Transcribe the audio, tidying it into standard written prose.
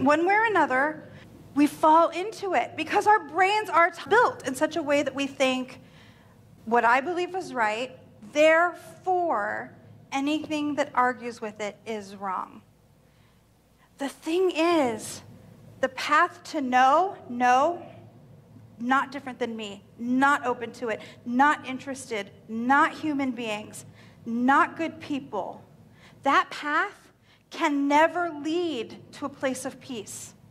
one way or another, we fall into it because our brains are built in such a way that we think, what I believe is right, therefore, anything that argues with it is wrong. The thing is, the path to no, not different than me, not open to it, not interested, not human beings, not good people. That path can never lead to a place of peace.